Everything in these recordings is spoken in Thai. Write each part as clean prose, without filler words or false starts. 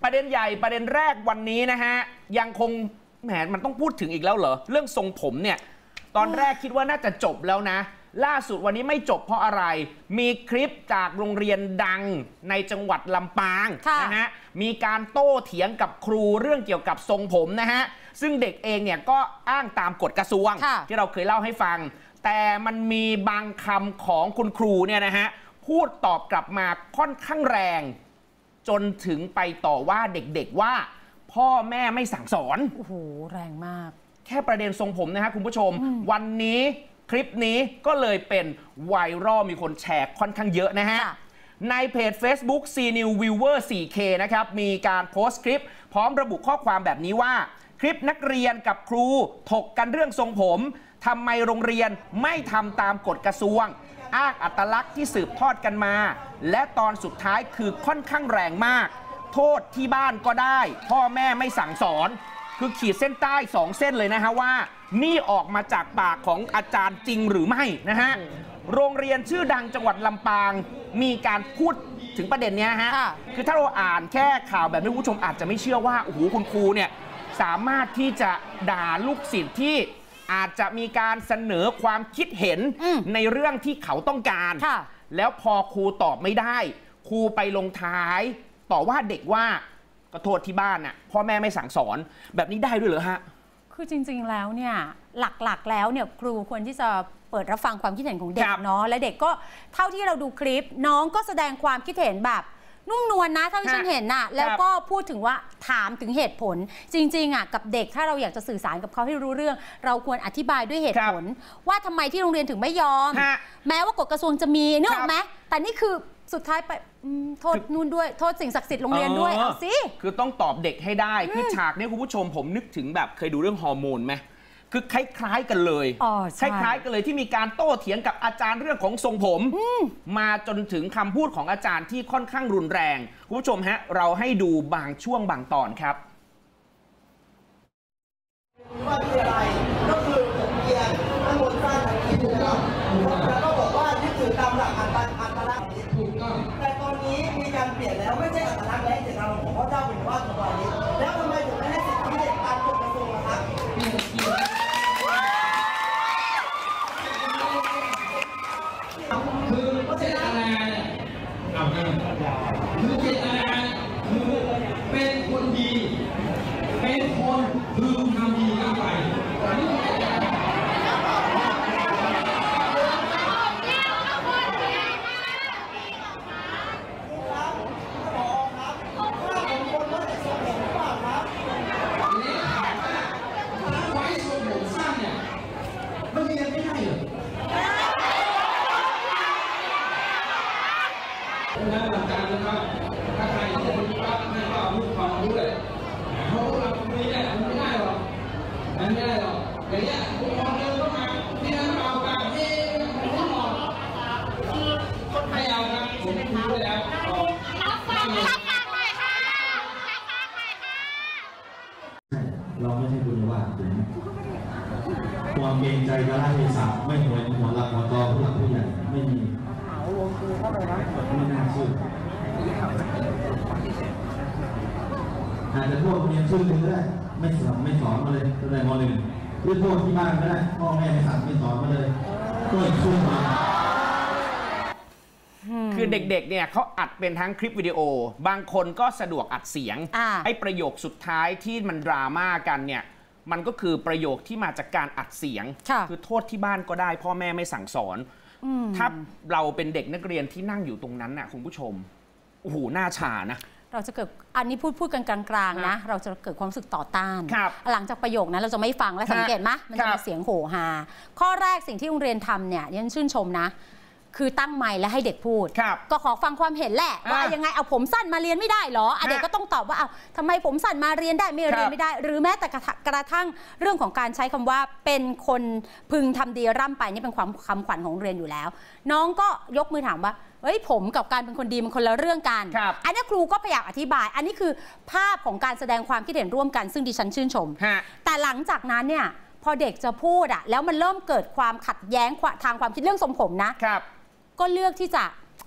ประเด็นใหญ่ประเด็นแรกวันนี้นะฮะยังคงแหมมันต้องพูดถึงอีกแล้วเหรอเรื่องทรงผมเนี่ยตอนแรกคิดว่าน่าจะจบแล้วนะล่าสุดวันนี้ไม่จบเพราะอะไรมีคลิปจากโรงเรียนดังในจังหวัดลำปางนะฮะมีการโต้เถียงกับครูเรื่องเกี่ยวกับทรงผมนะฮะซึ่งเด็กเองเนี่ยก็อ้างตามกฎกระทรวงที่เราเคยเล่าให้ฟังแต่มันมีบางคำของคุณครูเนี่ยนะฮะพูดตอบกลับมาค่อนข้างแรงจนถึงไปต่อว่าเด็กๆว่าพ่อแม่ไม่สั่งสอนโอ้โหแรงมากแค่ประเด็นทรงผมนะฮะคุณผู้ชมวันนี้คลิปนี้ก็เลยเป็นไวรัลมีคนแชร์ค่อนข้างเยอะนะฮะในเพจ Facebook CNews Viewer 4K นะครับมีการโพสต์คลิปพร้อมระบุข้อความแบบนี้ว่าคลิปนักเรียนกับครูถกกันเรื่องทรงผมทำไมโรงเรียนไม่ทำตามกฎกระทรวงอ้างอัตลักษณ์ที่สืบทอดกันมาและตอนสุดท้ายคือค่อนข้างแรงมากโทษที่บ้านก็ได้พ่อแม่ไม่สั่งสอนคือขีดเส้นใต้2เส้นเลยนะฮะว่านี่ออกมาจากปากของอาจารย์จริงหรือไม่นะฮะโรงเรียนชื่อดังจังหวัดลำปางมีการพูดถึงประเด็นนี้ฮะคือถ้าเราอ่านแค่ข่าวแบบนี้คุณผู้ชมอาจจะไม่เชื่อว่าโอ้โหคุณครูเนี่ยสามารถที่จะด่าลูกศิษย์ที่อาจจะมีการเสนอความคิดเห็นในเรื่องที่เขาต้องการแล้วพอครูตอบไม่ได้ครูไปลงท้ายต่อว่าเด็กว่าก็โทษที่บ้านน่ะพ่อแม่ไม่สั่งสอนแบบนี้ได้ด้วยเหรอฮะคือจริงๆแล้วเนี่ยหลักๆแล้วเนี่ยครูควรที่จะเปิดรับฟังความคิดเห็นของเด็กเนาะและเด็กก็เท่าที่เราดูคลิปน้องก็แสดงความคิดเห็นแบบนุ่มนวลนะเท่าที่ฉันเห็นน่ะแล้วก็พูดถึงว่าถามถึงเหตุผลจริงๆอ่ะกับเด็กถ้าเราอยากจะสื่อสารกับเขาให้รู้เรื่องเราควรอธิบายด้วยเหตุผลว่าทำไมที่โรงเรียนถึงไม่ยอมแม้ว่ากฎกระทรวงจะมีนึกออกไหมแต่นี่คือสุดท้ายไปโทษนู่นด้วยโทษสิ่งศักดิ์สิทธิ์โรงเรียนด้วยเอาสิคือต้องตอบเด็กให้ได้คือฉากนี้คุณผู้ชมผมนึกถึงแบบเคยดูเรื่องฮอร์โมนไหมคือคล้ายๆกันเลยคล้ายๆกันเลยที่มีการโต้เถียงกับอาจารย์เรื่องของทรงผมมาจนถึงคำพูดของอาจารย์ที่ค่อนข้างรุนแรงคุณผู้ชมฮะเราให้ดูบางช่วงบางตอนครับว่าคืออะไรก็คือผมเรียนข้างบนสร้างคิดนะครับแล้วก็บอกว่ายึดถือตามหลักอัตลักษณ์ถูกต้องแต่ตอนนี้มีการเปลี่ยนแล้วไม่ใช่อัตลักษณ์และเจตนารมณ์ของพระเจ้าเป็นว่าตัวนี้แล้วทำไมถึงไม่ให้สิทธิเด็กตามกฎกระทรวงล่ะครับคือเจตนาเนี่ยคือเจตนาคือเป็นคนดีเป็นคนพึงทำดีกันไปนะหลักการนะครับถ้าใครที่จะรู้ว่าให้ก็รู้ความรู้เลยเพราะเราคุยเนี่ยมันไม่ได้หรอกมันไม่ได้หรอกอย่างเงี้ยผู้ปกครองเดินเข้ามาที่นั่นเอาปากที่ผมต้องบอกให้เอาครับผมคุยไปแล้วเราไม่ใช่คุณว่าถึงความเกรงใจกระไรสาไม่เหมือนหัวหลักหัวตอผู้หลักผู้ใหญ่ไม่มีไม่น่าเชื่ออาจจะพวกเรียนชื่อหนึ่งก็ได้ไม่สอนมาเลยตั้งแต่ม.1หรือพวกที่บ้านก็ได้พ่อแม่ไม่สั่งไม่สอนมาเลยก็อีกช่วงมาคือเด็กๆเนี่ยเขาอัดเป็นทั้งคลิปวิดีโอบางคนก็สะดวกอัดเสียงไอ้ประโยคสุดท้ายที่มันดราม่ากันเนี่ยมันก็คือประโยคที่มาจากการอัดเสียงคือโทษที่บ้านก็ได้พ่อแม่ไม่สั่งสอนถ้าเราเป็นเด็กนักเรียนที่นั่งอยู่ตรงนั้นน่ะคุณผู้ชมโอ้โหหน้าชานะเราจะเกิดอันนี้พูดกันกลางๆนะเราจะเกิดความรู้สึกต่อต้านหลังจากประโยคนั้นเราจะไม่ฟังและสังเกตไหมมันจะมีเสียงโห่ฮาข้อแรกสิ่งที่โรงเรียนทำเนี่ยฉันชื่นชมนะคือตั้งไมค์และให้เด็กพูดก็ขอฟังความเห็นแหละว่ายังไงเอาผมสั้นมาเรียนไม่ได้หรอเด็กก็ต้องตอบว่าเอาทำไมผมสั้นมาเรียนได้ไม่เรียนไม่ได้หรือแม้แต่กระทั่งเรื่องของการใช้คำว่าเป็นคนพึงทำดีร่ำไปนี่เป็นความคำขวัญของโรงเรียนอยู่แล้วน้องก็ยกมือถามว่าเฮ้ยผมกับการเป็นคนดีมันคนละเรื่องกันอันนี้ครูก็พยายามอธิบายอันนี้คือภาพของการแสดงความคิดเห็นร่วมกันซึ่งดิฉันชื่นชมแต่หลังจากนั้นเนี่ยพอเด็กจะพูดแล้วมันเริ่มเกิดความขัดแย้งทางความคิดเรื่องทรงผมนะก็เลือกที่จะ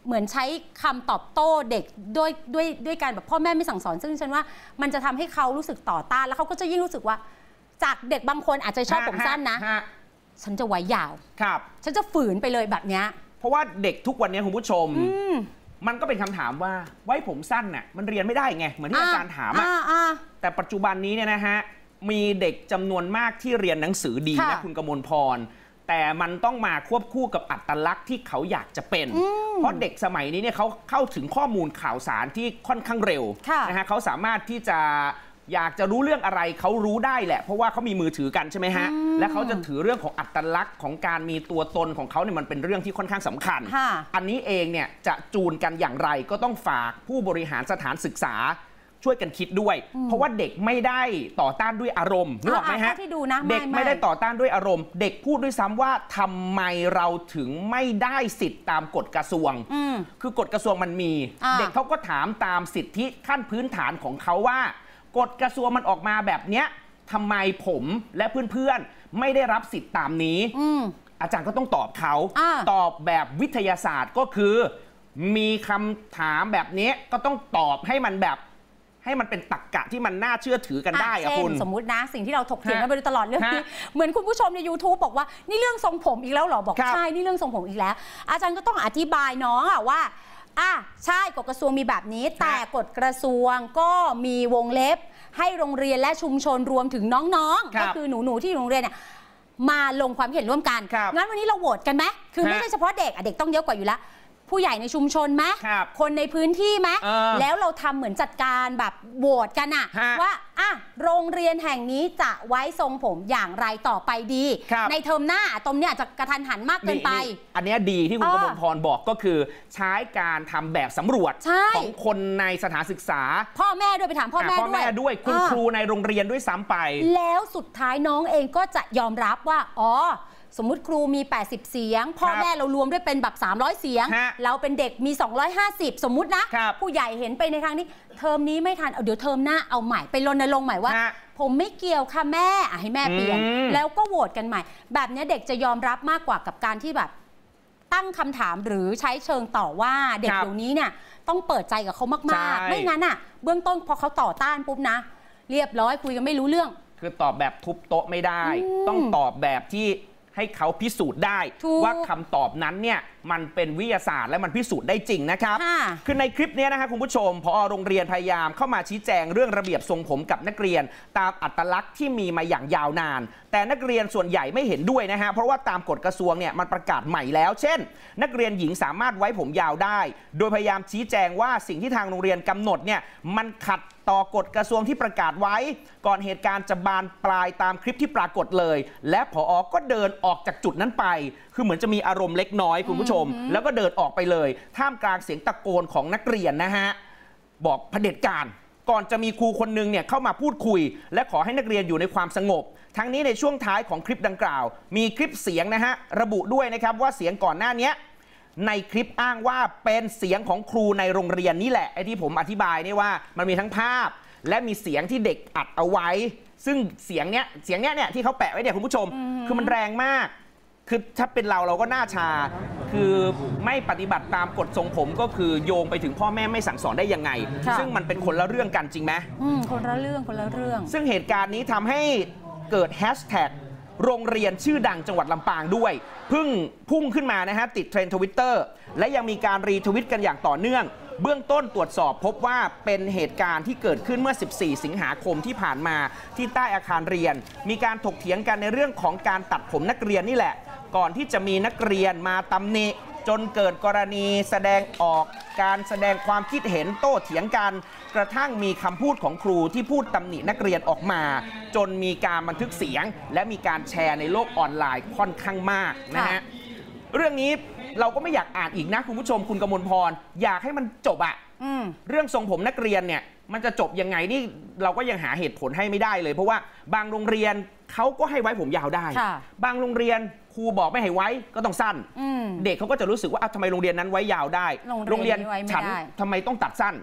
เหมือนใช้คำตอบโต้เด็กด้วยการแบบพ่อแม่ไม่สั่งสอนซึ่งฉันว่ามันจะทำให้เขารู้สึกต่อต้านแล้วเขาก็จะยิ่งรู้สึกว่าจากเด็กบางคนอาจจะชอบผมสั้นนะฉันจะไว้ยาวครับฉันจะฝืนไปเลยแบบนี้เพราะว่าเด็กทุกวันนี้คุณผู้ชมมันก็เป็นคำถามว่าไว้ผมสั้นน่ะมันเรียนไม่ได้ไงเหมือนที่อาจารย์ถามแต่ปัจจุบันนี้เนี่ยนะฮะมีเด็กจำนวนมากที่เรียนหนังสือดีนะคุณกมลพรแต่มันต้องมาควบคู่กับอัตลักษณ์ที่เขาอยากจะเป็นเพราะเด็กสมัยนี้เนี่ยเขาเข้าถึงข้อมูลข่าวสารที่ค่อนข้างเร็วนะฮะเขาสามารถที่จะอยากจะรู้เรื่องอะไรเขารู้ได้แหละเพราะว่าเขามีมือถือกันใช่ไหมฮะและเขาจะถือเรื่องของอัตลักษณ์ของการมีตัวตนของเขาเนี่ยมันเป็นเรื่องที่ค่อนข้างสำคัญอันนี้เองเนี่ยจะจูนกันอย่างไรก็ต้องฝากผู้บริหารสถานศึกษาช่วยกันคิดด้วยเพราะว่าเด็กไม่ได้ต่อต้านด้วยอารมณ์นึกออกไหมฮะเด็กไม่ได้ต่อต้านด้วยอารมณ์เด็กพูดด้วยซ้ำว่าทำไมเราถึงไม่ได้สิทธิ์ตามกฎกระทรวงคือกฎกระทรวงมันมีเด็กเขาก็ถามตามสิทธิขั้นพื้นฐานของเขาว่ากฎกระทรวงมันออกมาแบบเนี้ยทำไมผมและเพื่อนๆไม่ได้รับสิทธิ์ตามนี้อาจารย์ก็ต้องตอบเขาตอบแบบวิทยาศาสตร์ก็คือมีคำถามแบบนี้ก็ต้องตอบให้มันแบบให้มันเป็นตรรกะที่มันน่าเชื่อถือกันได้อะคุณสมมุตินะสิ่งที่เราถกเถียงกันไปตลอดเรื่องนี้เหมือนคุณผู้ชมใน YouTube บอกว่านี่เรื่องทรงผมอีกแล้วเหรอบอกใช่นี่เรื่องทรงผมอีกแล้วอาจารย์ก็ต้องอธิบายน้องว่าใช่กฎกระทรวงมีแบบนี้แต่กฎกระทรวงก็มีวงเล็บให้โรงเรียนและชุมชนรวมถึงน้องๆก็คือหนูที่โรงเรียนเนี่ยมาลงความเห็นร่วมกันงั้นวันนี้เราโหวตกันไหมคือไม่ใช่เฉพาะเด็กเด็กต้องเยอะกว่าอยู่แล้วผู้ใหญ่ในชุมชนไหมคนในพื้นที่ไหมแล้วเราทำเหมือนจัดการแบบโหวตกันว่าโรงเรียนแห่งนี้จะไว้ทรงผมอย่างไรต่อไปดีในเทอมหน้าตรงเนี้ยจะกระทันหันมากเกินไปอันนี้ดีที่คุณกมลพรบอกก็คือใช้การทำแบบสำรวจของคนในสถานศึกษาพ่อแม่ด้วยไปถามพ่อแม่ด้วยคุณครูในโรงเรียนด้วยซ้ำไปแล้วสุดท้ายน้องเองก็จะยอมรับว่าสมมุติครูมี80เสียงพ่อแม่เรารวมด้วยเป็นแบบ300เสียงเราเป็นเด็กมี250สมมุตินะผู้ใหญ่เห็นไปในทางนี้เทอมนี้ไม่ทันเดี๋ยวเทอมหน้าเอาใหม่ไปรณรงค์ใหม่ว่าผมไม่เกี่ยวค่ะแม่ให้แม่เปลี่ยนแล้วก็โหวตกันใหม่แบบนี้เด็กจะยอมรับมากกว่ากับการที่แบบตั้งคำถามหรือใช้เชิงต่อว่าเด็กเดี๋ยวนี้เนี่ยต้องเปิดใจกับเขามากๆไม่งั้นเบื้องต้นพอเขาต่อต้านปุ๊บนะเรียบร้อยคุยกันไม่รู้เรื่องคือตอบแบบทุบโต๊ะไม่ได้ต้องตอบแบบที่ให้เขาพิสูจน์ได้ว่าคำตอบนั้นเนี่ยมันเป็นวิทยาศาสตร์และมันพิสูจน์ได้จริงนะครับคือในคลิปนี้นะครับคุณผู้ชมผอ.โรงเรียนพยายามเข้ามาชี้แจงเรื่องระเบียบทรงผมกับนักเรียนตามอัตลักษณ์ที่มีมาอย่างยาวนานแต่นักเรียนส่วนใหญ่ไม่เห็นด้วยนะฮะเพราะว่าตามกฎกระทรวงเนี่ยมันประกาศใหม่แล้วเช่นนักเรียนหญิงสามารถไว้ผมยาวได้โดยพยายามชี้แจงว่าสิ่งที่ทางโรงเรียนกำหนดเนี่ยมันขัดต่อกฎกระทรวงที่ประกาศไว้ก่อนเหตุการณ์จะบานปลายตามคลิปที่ปรากฏเลยและผอ.ก็เดินออกจากจุดนั้นไปคือเหมือนจะมีอารมณ์เล็กน้อยคุณผู้ชมแล้วก็เดินออกไปเลยท่ามกลางเสียงตะโกนของนักเรียนนะฮะบอกเผด็จการก่อนจะมีครูคนนึงเนี่ยเข้ามาพูดคุยและขอให้นักเรียนอยู่ในความสงบทั้งนี้ในช่วงท้ายของคลิปดังกล่าวมีคลิปเสียงนะฮะระบุด้วยนะครับว่าเสียงก่อนหน้านี้ในคลิปอ้างว่าเป็นเสียงของครูในโรงเรียนนี่แหละไอ้ที่ผมอธิบายนี่ว่ามันมีทั้งภาพและมีเสียงที่เด็กอัดเอาไว้ซึ่งเสียงเนี้ยที่เขาแปะไว้เนี่ยคุณผู้ชมคือมันแรงมากคือถ้าเป็นเราก็น่าชาคือไม่ปฏิบัติตามกฎทรงผมก็คือโยงไปถึงพ่อแม่ไม่สั่งสอนได้ยังไงซึ่งมันเป็นคนละเรื่องกันจริงไหมคนละเรื่องซึ่งเหตุการณ์นี้ทำให้เกิดแฮชแท็กโรงเรียนชื่อดังจังหวัดลำปางด้วยพุ่งขึ้นมานะฮะติดเทรนด์ Twitter และยังมีการรีทวิตกันอย่างต่อเนื่องเบื้องต้นตรวจสอบพบว่าเป็นเหตุการณ์ที่เกิดขึ้นเมื่อ14สิงหาคมที่ผ่านมาที่ใต้อาคารเรียนมีการถกเถียงกันในเรื่องของการตัดผมนักเรียนนี่แหละก่อนที่จะมีนักเรียนมาตำหนิจนเกิดกรณีแสดงออกการแสดงความคิดเห็นโต้เถียงกันกระทั่งมีคำพูดของครูที่พูดตำหนินักเรียนออกมาจนมีการบันทึกเสียงและมีการแชร์ในโลกออนไลน์ค่อนข้างมากนะฮะเรื่องนี้เราก็ไม่อยากอ่านอีกนะคุณผู้ชมคุณกมลพรอยากให้มันจบเรื่องทรงผมนักเรียนเนี่ยมันจะจบยังไงนี่เราก็ยังหาเหตุผลให้ไม่ได้เลยเพราะว่าบางโรงเรียนเขาก็ให้ไว้ผมยาวได้บางโรงเรียนครูบอกไม่ให้ไว้ก็ต้องสั้นเด็กเขาก็จะรู้สึกว่าทำไมโรงเรียนนั้นไว้ยาวได้โรงเรียนฉันทำไมต้องตัดสั้น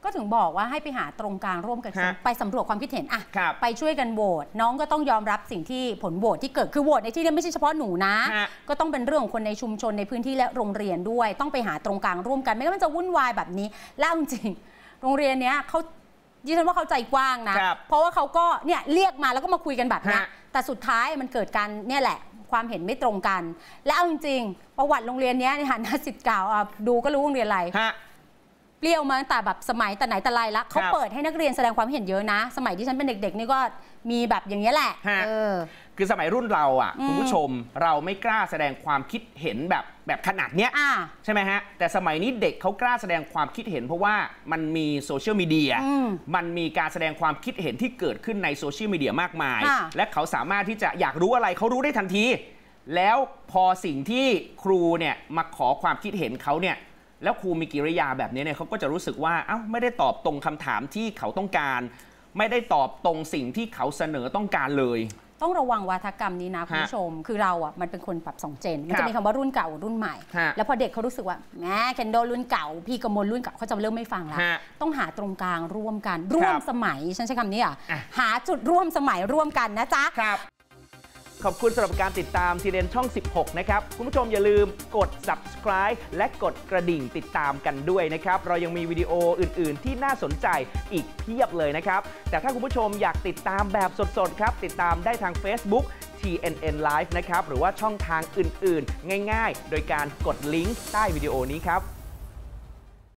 ก็ถึงบอกว่าให้ไปหาตรงกลางร่วมกันไปสำรวจความคิดเห็นอะไปช่วยกันโหวตน้องก็ต้องยอมรับสิ่งที่ผลโหวตที่เกิดคือโหวตในที่นี้ไม่ใช่เฉพาะหนูนะก็ต้องเป็นเรื่องของคนในชุมชนในพื้นที่และโรงเรียนด้วยต้องไปหาตรงกลางร่วมกันไม่งั้นมันจะวุ่นวายแบบนี้แล้วจริงโรงเรียนเนี้ยเขาดิฉันว่าเขาใจกว้างนะเพราะว่าเขาก็เนี่ยเรียกมาแล้วก็มาคุยกันแบบนี้แต่สุดท้ายมันเกิดการเนี่ยแหละความเห็นไม่ตรงกันและเอาจริงๆประวัติโรงเรียนนี้ในฐานะศิษย์เก่าดูก็รู้โรงเรียนอะไรเปรี้ยวมาตั้งแต่แบบสมัยแต่ไหนแต่ไรละเขาเปิดให้นักเรียนแสดงความเห็นเยอะนะสมัยที่ฉันเป็นเด็กๆนี่ก็มีแบบอย่างนี้แหละคือสมัยรุ่นเราคุณผู้ชมเราไม่กล้าแสดงความคิดเห็นแบบขนาดเนี้ยใช่ไหมฮะแต่สมัยนี้เด็กเขากล้าแสดงความคิดเห็นเพราะว่ามันมีโซเชียลมีเดียมันมีการแสดงความคิดเห็นที่เกิดขึ้นในโซเชียลมีเดียมากมายและเขาสามารถที่จะอยากรู้อะไรเขารู้ได้ทันทีแล้วพอสิ่งที่ครูเนี่ยมาขอความคิดเห็นเขาเนี่ยแล้วครูมีกิริยาแบบนี้เนี่ยเขาก็จะรู้สึกว่าเอ้าไม่ได้ตอบตรงคำถามที่เขาต้องการไม่ได้ตอบตรงสิ่งที่เขาเสนอต้องการเลยต้องระวังวาทกรรมนี้นะคุณผู้ชมคือเรามันเป็นคนปรับ2 เจนมันจะมีคำว่ารุ่นเก่ารุ่นใหม่แล้วพอเด็กเขารู้สึกว่าแม่เคนโดรุ่นเก่าพี่กมลรุ่นเก่าเขาจะเริ่มไม่ฟังแล้วต้องหาตรงกลางร่วมกันร่วมสมัยฉันใช้คำนี้หาจุดร่วมสมัยร่วมกันนะจ๊ะขอบคุณสำหรับการติดตามทีเด็ดช่อง 16 นะครับคุณผู้ชมอย่าลืมกด subscribe และกดกระดิ่งติดตามกันด้วยนะครับเรายังมีวิดีโออื่นๆที่น่าสนใจอีกเพียบเลยนะครับแต่ถ้าคุณผู้ชมอยากติดตามแบบสดๆครับติดตามได้ทาง Facebook TNN Live นะครับหรือว่าช่องทางอื่นๆง่ายๆโดยการกดลิงก์ใต้วิดีโอนี้ครับ